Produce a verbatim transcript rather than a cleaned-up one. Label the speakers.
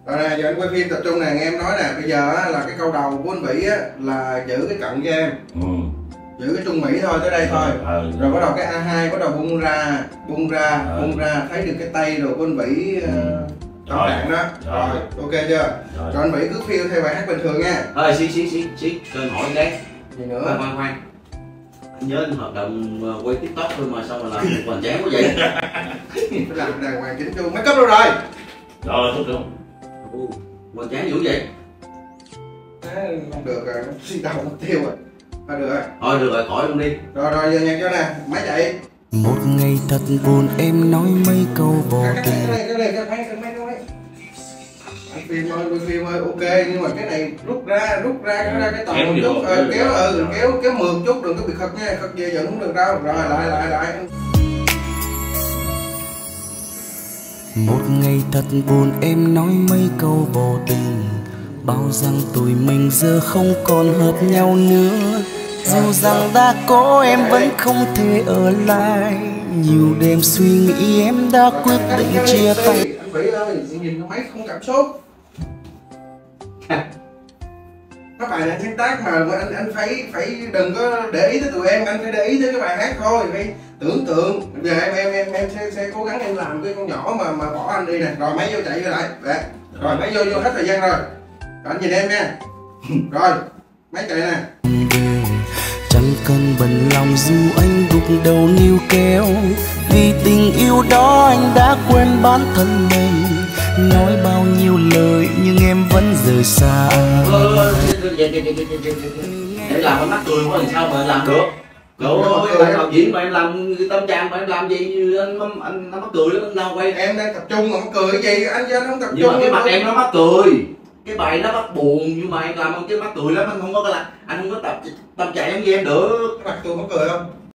Speaker 1: Rồi nè, giờ anh quay phim tập trung nè, nghe em nói nè. Bây giờ á, là cái câu đầu của anh Vĩ á, là giữ cái cận cho em. Ừ. Giữ cái trung mỹ thôi, tới đây thôi. Ừ. Rồi bắt đầu cái a hai bắt đầu bung ra, bung ra, ừ. bung ra, thấy được cái tay rồi của anh Vĩ tâm trạng đó. Rồi. rồi, ok chưa? Rồi, rồi anh Vĩ cứ phiêu theo bài hát bình thường nha.
Speaker 2: Thôi, xí xí xí xí, cho anh hỏi cái.
Speaker 1: Gì nữa?
Speaker 2: Khoan khoan khoan. Anh nhớ anh hợp đồng quay TikTok thôi mà sao mà làm được hoành tráng quá vậy?
Speaker 1: Phải làm đàng hoàng chính chu, make up đâu rồi?
Speaker 2: Rồi, tốt luôn. Hoành tráng dữ vậy?
Speaker 1: À, không được rồi, xin đầu mất tiêu rồi. Thôi được rồi. Thôi
Speaker 2: được rồi, khỏi luôn đi.
Speaker 1: Rồi rồi, giờ nhạc cho nè, máy chạy.
Speaker 3: Một ngày thật buồn em nói mấy câu vô tình.
Speaker 1: Cái này, cái này, cái này, cái này, cái này. Anh phim ơi, đôi phim ơi, ok, nhưng mà cái này rút ra, rút ra, kéo ra cái tàu một chút, ờ, kéo, ừ, kéo, kéo mượt chút, đừng có bị khật nha, khật về vẫn không được đâu. Rồi, lại, lại, lại.
Speaker 3: Một ngày thật buồn em nói mấy câu vô tình, bao rằng tụi mình giờ không còn hợp nhau nữa. Dù rằng đã có em vẫn không thể ở lại, nhiều đêm suy nghĩ em đã quyết định chia tay.
Speaker 1: Anh Vĩ ơi, nhìn cái máy không cảm xúc. Các bài này anh sáng tác mà anh anh phải phải đừng có để ý tới tụi em, anh phải để ý tới cái bài hát thôi, phải tưởng tượng. Bây giờ em em em em sẽ, sẽ cố gắng em làm cái con nhỏ mà mà bỏ anh đi nè. Rồi máy vô chạy vô lại. Đấy. Rồi máy vô vô hết thời gian rồi. Rồi anh nhìn em nha. Rồi máy chạy nè.
Speaker 3: Chẳng cần bận lòng dù anh gục đầu níu kéo, vì tình yêu đó anh đã quên bản thân mình. Nói bao nhiêu lời nhưng em vẫn rời xa.
Speaker 2: Để làm anh mắc cười quá làm sao mà làm được. Trời ơi, bạn đạo diễn mà em làm tâm trạng mà em làm gì anh anh nó mắc cười lắm, anh đâu quay.
Speaker 1: Em đang tập trung mà mắc cười cái gì, anh anh không tập
Speaker 2: nhưng
Speaker 1: trung.
Speaker 2: Nhưng mà cái mặt em nó mắc cười. Cái bài nó bắt buồn nhưng mà em làm cái mắc cười lắm, anh không có là anh không có tập tâm trạng giống như em được.
Speaker 1: Cái mặt tôi mắc cười không?